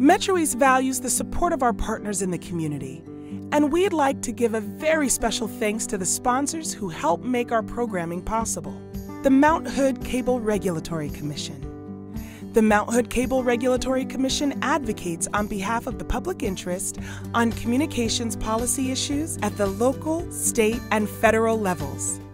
MetroEast values the support of our partners in the community, and we'd like to give a very special thanks to the sponsors who help make our programming possible. The Mount Hood Cable Regulatory Commission. The Mount Hood Cable Regulatory Commission advocates on behalf of the public interest on communications policy issues at the local, state, and federal levels.